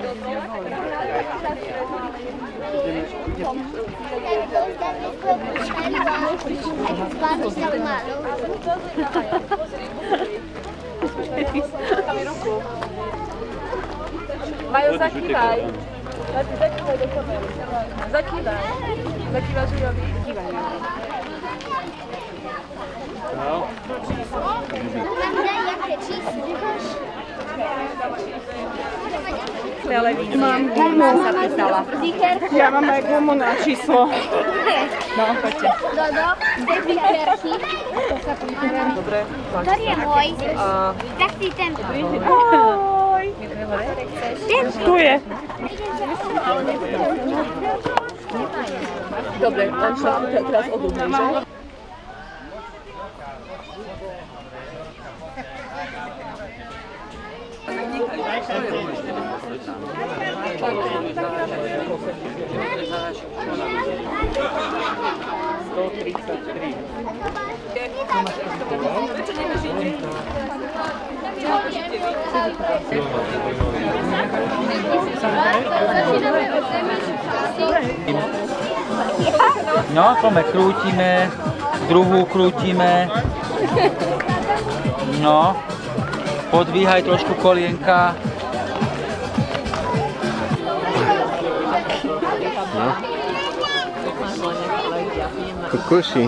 Majo, zakývaj. Zakývaj do kamery. Zakývaj. Zakývaj Žujovi. Kývaj. No. Mám gumu. Ja mám aj gumu na číslo. No, poďte. Dodo, dej stikerky. Dobre. Ktorý je môj? Tak si ten. Ahoj. Tu je. Dobre, on šla teraz od druhej, že? No, poďme, krútime, druhú krútime. No, podvíhaj trošku kolienka. No. Kukuši.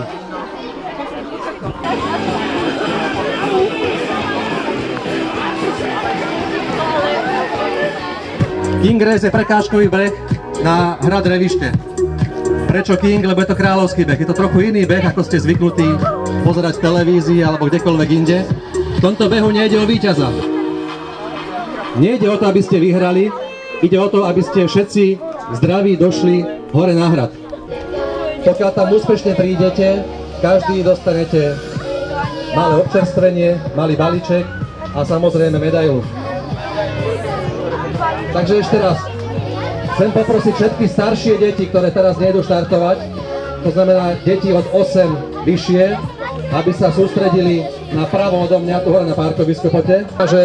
King Race je prekážkový beh na hrad Revište. Prečo King? Lebo je to kráľovský beh. Je to trochu iný beh, ako ste zvyknutí pozerať v televízii alebo kdekoľvek inde. V tomto behu nejde o víťaza. Nejde o to, aby ste vyhrali. Ide o to, aby ste všetci zdraví došli hore na hrad. Pokiaľ tam úspešne prídete, každý dostanete malé občerstvenie, malý balíček a samozrejme medailu. Takže ešte raz, chcem poprosiť všetky staršie deti, ktoré teraz nejdu štartovať, to znamená deti od 8 vyššie, aby sa sústredili na pravo odo mňa, tu hore na parkovisku, poďte.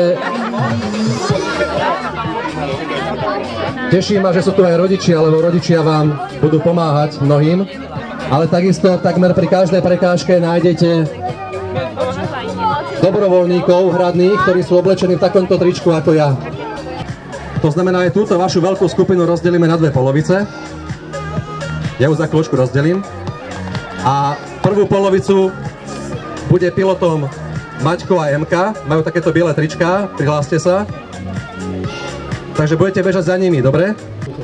Teší ma, že sú tu aj rodičia, lebo rodičia vám budú pomáhať mnohým, ale takisto takmer pri každej prekážke nájdete dobrovoľníkov hradných, ktorí sú oblečení v takomto tričku ako ja. To znamená, aj túto vašu veľkú skupinu rozdelíme na dve polovice. Ja ju za chvíľočku rozdelím. A prvú polovicu bude pilotom Maťko a Emka. Majú takéto biele tričká, prihláste sa. Takže budete bežať za nimi, dobre?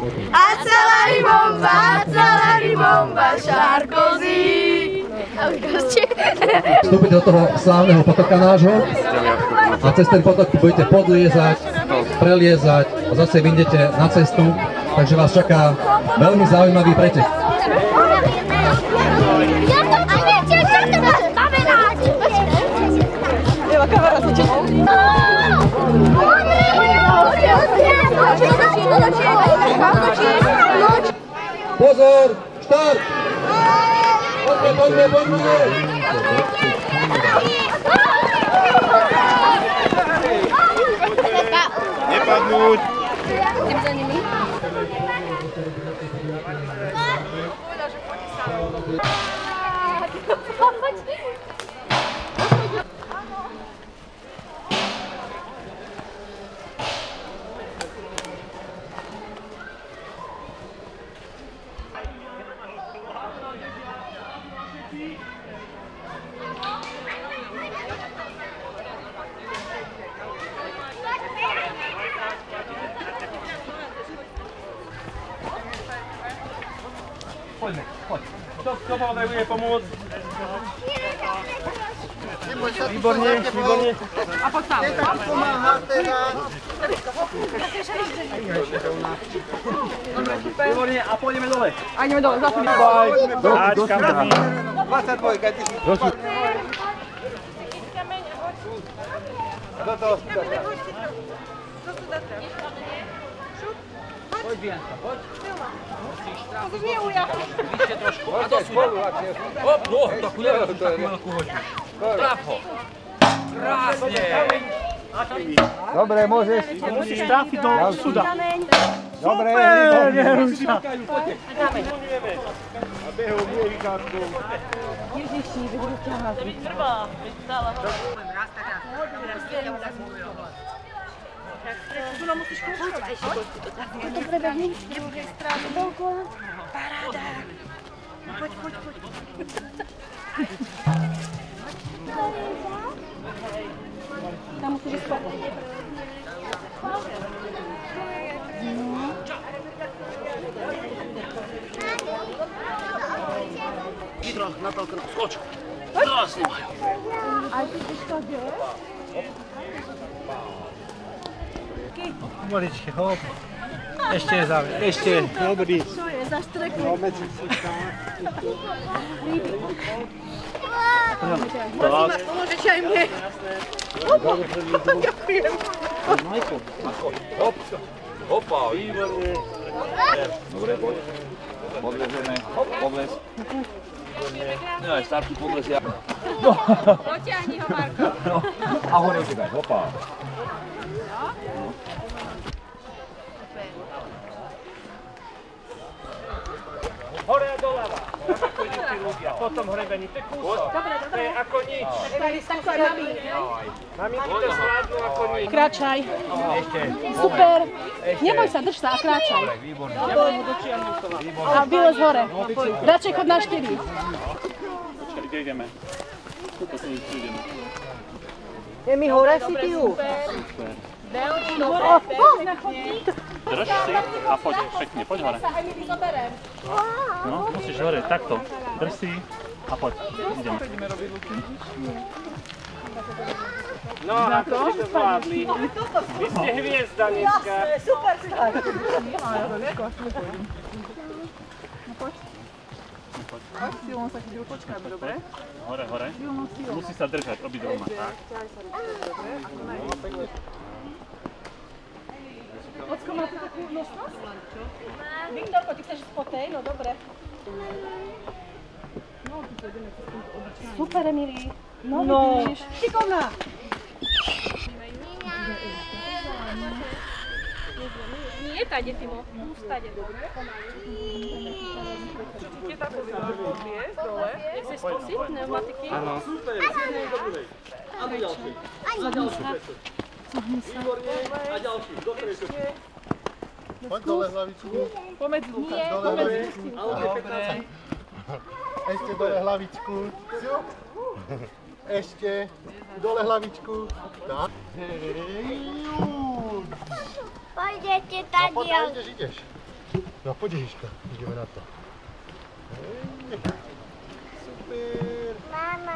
Acelari bomba, Sarkozy. Vstúpiť do toho slávneho potoka nášho a cez ten potok budete podliezať, preliezať a zase vyjdete na cestu, takže vás čaká veľmi zaujímavý pretek. Pozor, štart! Poďme! Nepadnúť! Poďme, poď. Kto potrebuje pomôcť? Výborne. A poď tam. Výborne, a pôjdeme dole. A ideme dole, za chvíľu. Ačka, 22, ty si. Do toho studačka. Poď, Bianka, poď. Musíš nie ujať. Vyššie trošku. A dosúď. Hop, takú veľkú hodinu. Traf ho. Krásne. Dobre, môžeš. Musíš trafiť do suda. Dobre, Nerúša. a behol nie Rikárku. Tam musíš ísť spolu. Hydro, Natálka, skoč. Teraz nemajú. A ty si to kde? Pomaličky, hop. Ešte je záver, ešte, dobrý. Čo je za štreku? Pomôžete aj mne. Ďakujem. Opa, výborne. Dobre, poď. Podležeme, podlez. No aj starší podlez ja. Potiahni ho, Marko. A hore si daj, opa. Hore a doľava. Ako idú tí ľudia. Potom hrebení, to je kúsok. To je ako nič. Maminky to zvládnu ako nič. Kráčaj. Ešte. Super. Neboj sa, drž sa a kráčaj. A vylez hore. Radšej chod na 4. Počkaj, kde ideme? Tuto si ideme. Je mi hore si ty ju. Drž si a poď pekne, poď hore. No, musíš hore, takto. Drž si a poď, ideme. No, ako ste to zvládli. Vy ste hviezda dneska. Super skak. Silno sa chvíľu počkáme, dobre? Hore, hore. Musí sa držať obidvoma, tak? Ocko, máte takú nosnosť? Viktorko, ty chceš ísť po tej? No dobre. Super, Emily. No, vidíš. Šikovná. Nie, tade, Timo. Stade, dobre? Je tá pozícia podviesť dole. Chceš skúsiť pneumatiky? Áno. A ďalší. A ďalší. Poď dole hlavičku. Pomedzi, Lukáš. Dole hlavičku. Dobre. Ešte dole hlavičku. Ešte. Dole hlavičku. Tak. Pôjdete No tady. poď, ideš. No poď, Ježiška. Ideme na to. Super. Mama.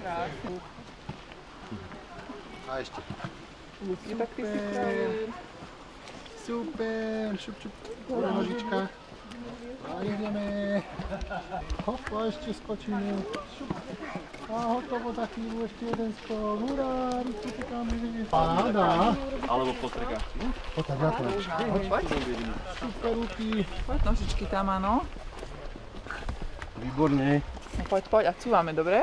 A ešte. Super. Super. Šup, šup. Dole nožička. A ideme. Hop, a ešte skočíme. Šup. A hotovo za chvíľu, ešte jeden skok. Hurá, rýchlo tekáme, vidíš. Páda. Alebo potrega. Poď tak na to. Super ruky. Poď nožičky tam, áno. Výborne. No, poď a cúvame, dobre?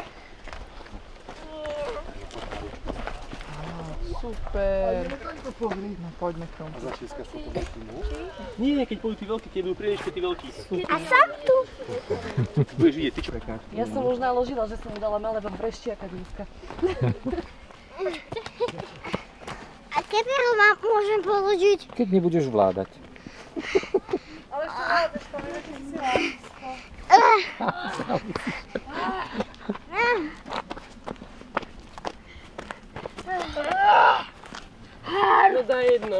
Super. No poďme k tomu. Nie, keď pôjdu tí veľkí, keď budú príliš tí veľkí. A som tu. Budeš vidieť, ty čo prekáš. Ja som už naložila, že som mu dala malé vreštiaka dneska. A kedy ho môžem položiť? Keď nebudeš vládať. Ale ešte vládeš, tam je veľký sila. No daj jedno.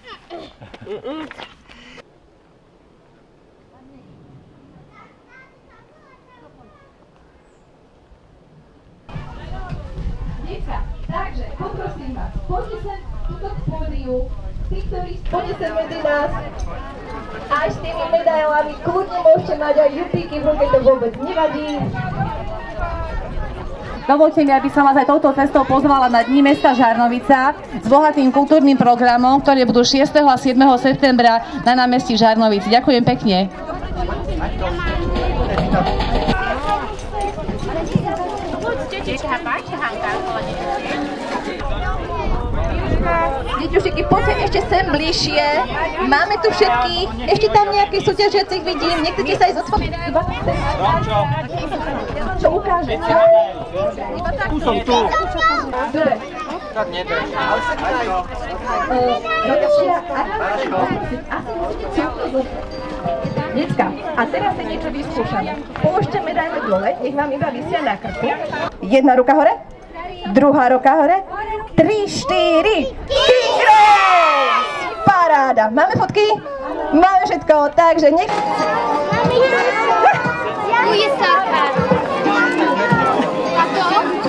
Decka, takže poprosím vás, poďte sem tuto k pódiu, tí, ktorí poďte sem medzi nás, aj s tými medailami, kľudne môžete mať aj jupíky v ruke, to vôbec nevadí. Dovoľte mi, aby som vás aj touto cestou pozvala na Dni mesta Žarnovica s bohatým kultúrnym programom, ktoré budú 6. a 7. septembra na námestí Žarnovici. Ďakujem pekne. Tetička, páči, Hanka, Deťušiky, poďte ešte sem bližšie. Máme tu všetkých. Ešte tam nejakých súťažiacich vidím. Nechcete sa ísť odfotiť? Čo ukáže? Tu som tu. Dobre. Tak nedrž. Decka, a teraz si niečo vyskúšame. Položte medaile dole, nech vám iba visia na krku. Jedna ruka hore, druhá ruka hore, 3, 4, King Race! Paráda. Máme fotky? Máme všetko, takže nech... Bude sáka. A to?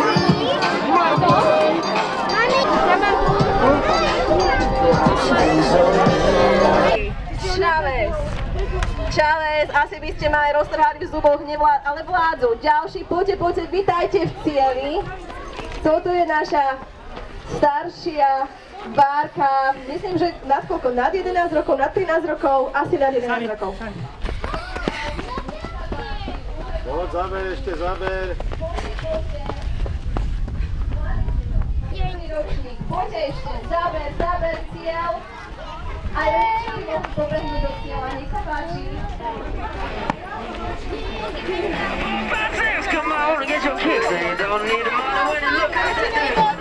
Čales, asi by ste ma aj roztrhali v zuboch, ale vládzu. Ďalší, poďte, vitajte v cieli. Toto je naša staršia Bárka, myslím, že nad koľko? Nad 11 rokov, nad 13 rokov, asi nad 11 rokov. Poď, záber, ešte záber. Poďte ešte, záber, cieľ. Aj väčší môžu pobehnúť do cieľa, nech sa páči. Come on and get your kicks in. Don't need the money when you look at it.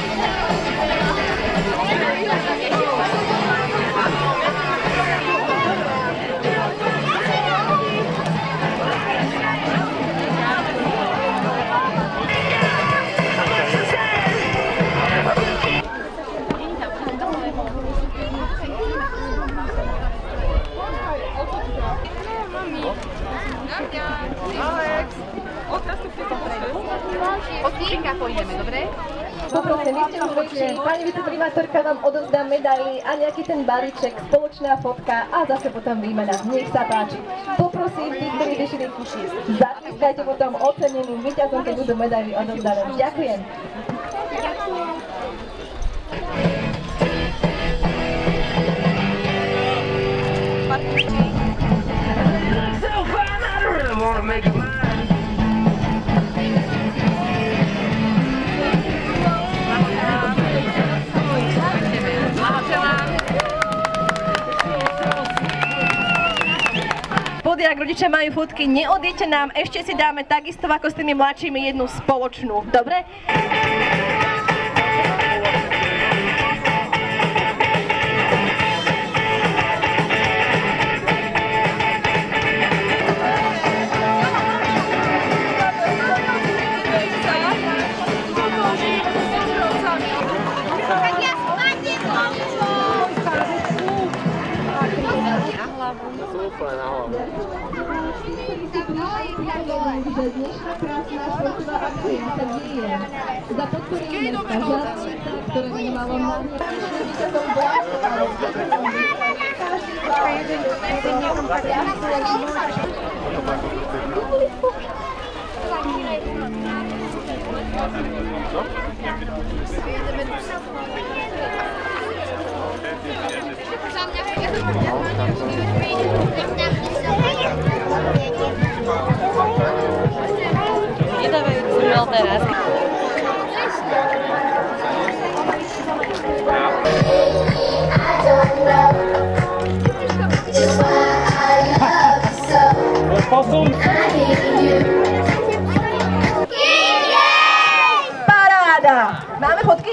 Poprosím, vy ste už väčší. Pani viceprimátorka vám odovzdá medaily a nejaký ten balíček, spoločná fotka a zase potom výmena. Nech sa páči. Poprosím tých, ktorí vyšli, zatliskajte potom oceneným víťazom, keď budú medaily odovzdané. Ďakujem. Ak rodičia majú fotky, neodíďte nám, ešte si dáme takisto ako s tými mladšími jednu spoločnú, dobre? Že dnešná krásna športová akcia sa deje za podporenie mesta Žarnovica, ktoré vnímalo najlepšie víťazom Nedávajú cumel teraz. Posun! Paráda! Máme fotky?